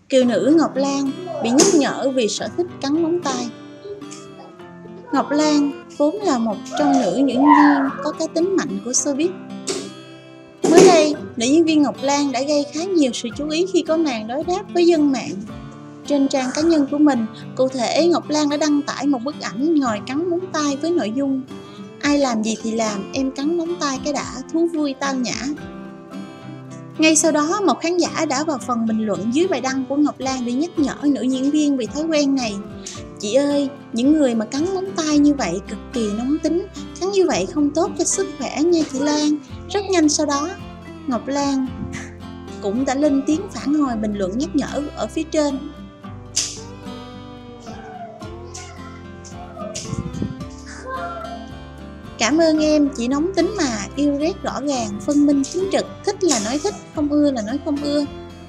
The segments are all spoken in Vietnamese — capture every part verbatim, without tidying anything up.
Kiều nữ Ngọc Lan bị nhắc nhở vì sở thích cắn móng tay. Ngọc Lan vốn là một trong nữ diễn viên có cá tính mạnh của showbiz. Mới đây, nữ diễn viên Ngọc Lan đã gây khá nhiều sự chú ý khi có màn đối đáp với dân mạng. Trên trang cá nhân của mình, cụ thể Ngọc Lan đã đăng tải một bức ảnh ngồi cắn móng tay với nội dung: ai làm gì thì làm, em cắn móng tay cái đã, thú vui tao nhã. Ngay sau đó, một khán giả đã vào phần bình luận dưới bài đăng của Ngọc Lan để nhắc nhở nữ diễn viên về thói quen này. Chị ơi, những người mà cắn móng tay như vậy cực kỳ nóng tính, cắn như vậy không tốt cho sức khỏe nha chị Lan. Rất nhanh sau đó, Ngọc Lan cũng đã lên tiếng phản hồi bình luận nhắc nhở ở phía trên. Cảm ơn em, chị nóng tính mà, yêu ghét rõ ràng, phân minh chính trực, thích là nói thích, không ưa là nói không ưa.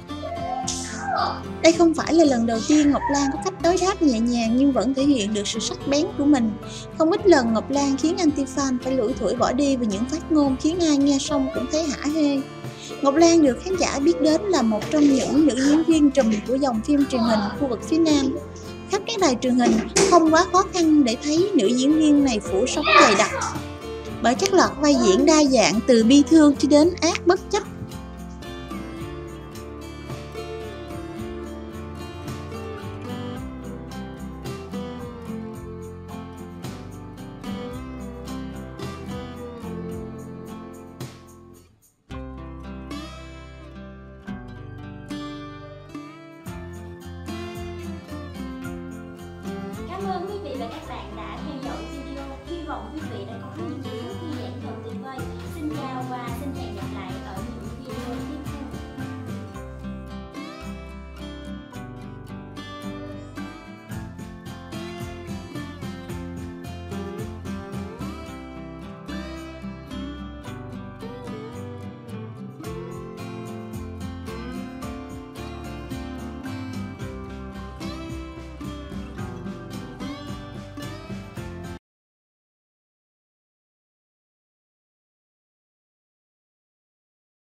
Đây không phải là lần đầu tiên Ngọc Lan có cách đối đáp nhẹ nhàng nhưng vẫn thể hiện được sự sắc bén của mình. Không ít lần Ngọc Lan khiến anti-fan phải lủi thủi bỏ đi vì những phát ngôn khiến ai nghe xong cũng thấy hả hê. Ngọc Lan được khán giả biết đến là một trong những nữ diễn viên trùm của dòng phim truyền hình khu vực phía Nam. Khắp các đài truyền hình không quá khó khăn để thấy nữ diễn viên này phủ sóng dày đặc, bởi các loạt vai diễn đa dạng từ bi thương cho đến ác bất chấp.